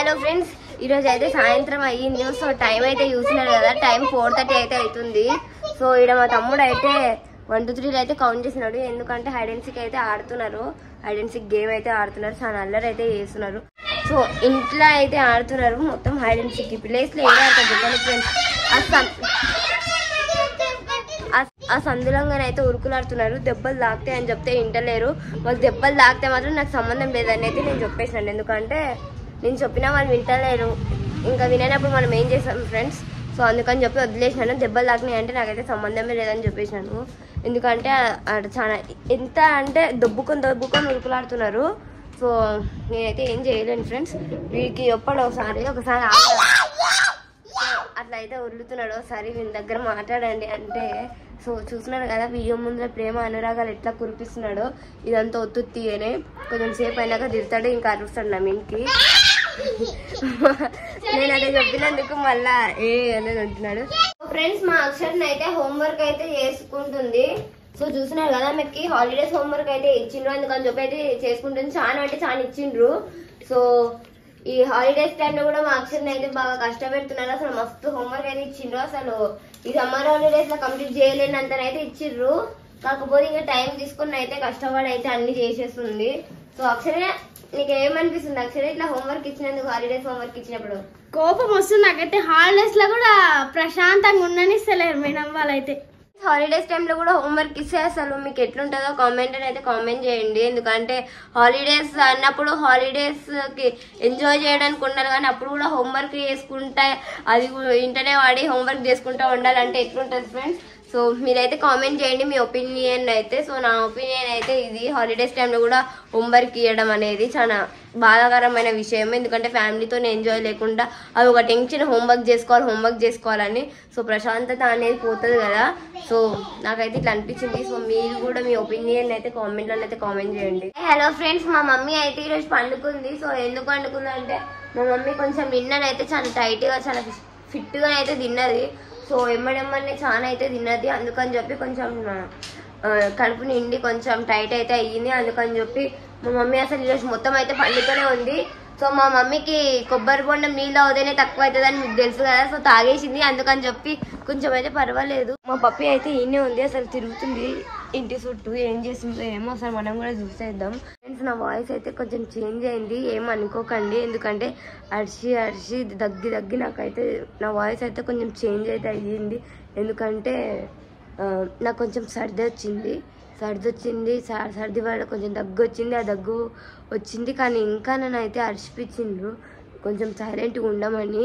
Hello friends, ఈరోజు అయితే సాయంత్రం అయ్యింది. సో టైం అయితే చూసినారు కదా, టైం 4:30 అయితే అవుతుంది. సో ఇక్కడ మా తమ్ముడు అయితే 1 2 3 అయితే కౌంట్ చేసినాడు. ఎందుకంటే హైడ్ అండ్ సీక్ అయితే ఆడుతున్నారు, హైడ్ అండ్ సీక్ గేమ్ అయితే ఆడుతున్నారు. చాలా అల్లరి అయితే చేస్తున్నారు. సో ఇంట్లో అయితే ఆడుతున్నారు మొత్తం హైడ్ అండ్ సీక్. ప్లేస్ లో ఏదో ఆడుతుంది ఫ్రెండ్స్. ఆ సందులంగానే అయితే ఉరుకులాడుతున్నారు. దెబ్బలు తాకుతాయి అని చెప్తే వింటలేరు. వాళ్ళు దెబ్బలు తాకితే మాత్రం నాకు సంబంధం లేదని అయితే నేను చెప్పేసాను. ఎందుకంటే నేను చెప్పినా వాళ్ళు వింటలేరు. ఇంకా వినప్పుడు మనం ఏం చేస్తాం ఫ్రెండ్స్. సో అందుకని చెప్పి వదిలేసినాను. దెబ్బలు తాకినాయి అంటే నాకైతే సంబంధమే లేదని చెప్పేసినాను. ఎందుకంటే చాలా ఎంత అంటే దొబ్బుకొని ఉరుకులాడుతున్నారు. సో నేనైతే ఏం చేయలేను ఫ్రెండ్స్. వీడికి ఒకసారి అట్లా అయితే వదులుతున్నాడు. ఒకసారి వీళ్ళ దగ్గర మాట్లాడండి అంటే, సో చూస్తున్నాడు కదా వీడియో ముందులో ప్రేమ అనురాగాలు ఎట్లా కురిపిస్తున్నాడో. ఇదంతా ఒత్తుత్తిగానే కొంచెం సేపు అయినాక తిడతాడు, ఇంకా అరుస్తాడు నా మీన్కి. నేను అదే చెప్పినందుకు మళ్ళా అనేది అంటున్నాడు. ఫ్రెండ్స్, మా అక్షర్ని అయితే హోంవర్క్ అయితే చేసుకుంటుంది. సో చూస్తున్నారు కదా, మీకు హాలిడేస్ హోంవర్క్ అయితే ఇచ్చిండ్రు. అందుకని చెప్పి అయితే చేసుకుంటుంది. చాలా అంటే చాలా ఇచ్చిండ్రు. సో ఈ హాలిడేస్ టైంలో కూడా మా అక్షర్ని అయితే బాగా కష్టపెడుతున్నారు. అసలు మస్తు హోంవర్క్ అయితే ఇచ్చిండ్రు. అసలు ఈ సమ్మర్ హాలిడేస్ లో కంప్లీట్ చేయలేనంతనైతే ఇచ్చిండ్రు. కాకపోతే ఇంకా టైం తీసుకుని అయితే కష్టపడి అయితే అన్ని చేసేస్తుంది. సో అక్షరే, నీకు ఏమనిపిస్తుంది అక్షరే ఇట్లా హోంవర్క్ ఇచ్చినందుకు? హాలిడేస్ హోంవర్క్ ఇచ్చినప్పుడు కోపం వస్తుంది నాకైతే. హాలిడేస్ లో కూడా ప్రశాంతంగా ఉండనిస్తలేరు మేడం వాళ్ళైతే. హాలిడేస్ టైంలో కూడా హోంవర్క్ ఇస్తే అసలు మీకు ఎట్లుంటుందో కామెంట్ అని అయితే కామెంట్ చేయండి. ఎందుకంటే హాలిడేస్ అన్నప్పుడు హాలిడేస్ కి ఎంజాయ్ చేయడానికి ఉండాలి, కానీ అప్పుడు కూడా హోంవర్క్ చేసుకుంటా అది ఇంటనే వాడి హోంవర్క్ చేసుకుంటా ఉండాలంటే ఎట్లుంటుంది ఫ్రెండ్స్. సో మీరైతే కామెంట్ చేయండి మీ ఒపీనియన్ అయితే. సో నా ఒపీనియన్ అయితే ఇది, హాలిడేస్ టైంలో కూడా హోంవర్క్ ఇవ్వడం అనేది చాలా బాధాకరమైన విషయం. ఎందుకంటే ఫ్యామిలీతో ఎంజాయ్ లేకుండా అది ఒక టెన్షన్, హోంవర్క్ చేసుకోవాలని. సో ప్రశాంతత అనేది పోతుంది కదా. సో నాకైతే ఇట్లా అనిపించింది. సో మీరు కూడా మీ ఒపీనియన్ అయితే కామెంట్లో అయితే కామెంట్ చేయండి. హలో ఫ్రెండ్స్, మా మమ్మీ అయితే ఈరోజు పండుకుంది. సో ఎందుకు పండుకుంది అంటే, మా మమ్మీ కొంచెం నిన్ననైతే చాలా టైట్గా చాలా ఫిట్గా అయితే తిన్నది. సో ఎమ్మడెమ్మనే చాలా అయితే తిన్నది. అందుకని చెప్పి కొంచెం కడుపు నిండి కొంచెం టైట్ అయితే అయ్యింది. అందుకని చెప్పి మా మమ్మీ అసలు ఈరోజు మొత్తం అయితే పండుగనే ఉంది. సో మా మమ్మీకి కొబ్బరి బొండం నీళ్ళు అవుతేనే తక్కువ అవుతుందని మీకు తెలుసు కదా. సో తాగేసింది. అందుకని చెప్పి కొంచెం అయితే పర్వాలేదు. మా పప్పి అయితే ఈయనే ఉంది, అసలు తిరుగుతుంది ఇంటి చుట్టూ. ఏం చేస్తుందో ఏమో, అసలు మనం కూడా చూసేద్దాం. ఫ్రెండ్స్, నా వాయిస్ అయితే కొంచెం చేంజ్ అయింది, ఏమనుకోకండి. ఎందుకంటే అరిచి దగ్గి నాకైతే నా వాయిస్ అయితే కొంచెం చేంజ్ అయితే అయ్యింది. ఎందుకంటే నాకు కొంచెం సర్ది వచ్చింది. సర్ది వల్ల కొంచెం దగ్గు వచ్చింది. ఆ దగ్గు వచ్చింది కానీ ఇంకా నన్ను అయితే అరిచిపించిండ్రు కొంచెం సైలెంట్గా ఉండమని.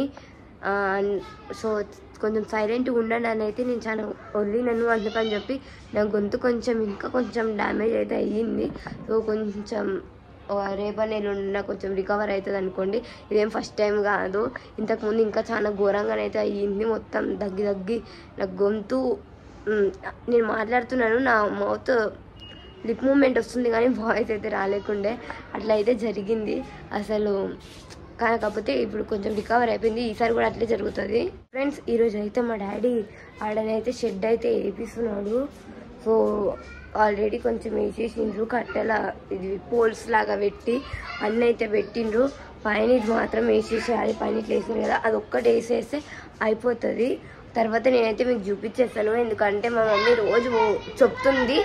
సో కొంచెం సైలెంట్గా ఉండండి అని అయితే నేను చాలా వదిలినాను. అందుకని చెప్పి నా గొంతు ఇంకా కొంచెం డ్యామేజ్ అయితే అయ్యింది. సో కొంచెం రేపటి నెల కొంచెం రికవర్ అవుతుంది అనుకోండి. ఇదేం ఫస్ట్ టైం కాదు, ఇంతకుముందు ఇంకా చాలా ఘోరంగానైతే అయ్యింది. మొత్తం దగ్గి నా గొంతు, నేను మాట్లాడుతున్నాను, నా మౌత్ లిప్ మూమెంట్ వస్తుంది కానీ వాయిస్ అయితే రాలేకుండే. అట్లా అయితే జరిగింది అసలు. కాకపోతే ఇప్పుడు కొంచెం రికవర్ అయిపోయింది. ఈసారి కూడా అట్లే జరుగుతుంది ఫ్రెండ్స్. ఈరోజు అయితే మా డాడీ ఆడనైతే షెడ్ అయితే వేపిస్తున్నాడు. సో ఆల్రెడీ కొంచెం వేసేసిండ్రు, కట్టెల ఇది పోల్స్ లాగా పెట్టి అన్నీ అయితే పెట్టిండ్రు. పైన ఇది మాత్రం వేసేసేయాలి. పైన ఇట్లా వేసారు కదా, అది ఒక్కటి వేసేస్తే అయిపోతుంది. తర్వాత నేనైతే మీకు చూపించేస్తాను. ఎందుకంటే మా మమ్మీ రోజు చెప్తుంది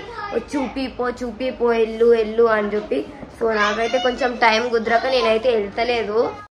చూపిపో ఎల్లు అని చెప్పి. సో నాకైతే కొంచెం టైం కుదరక నేనైతే వెళ్తలేదు.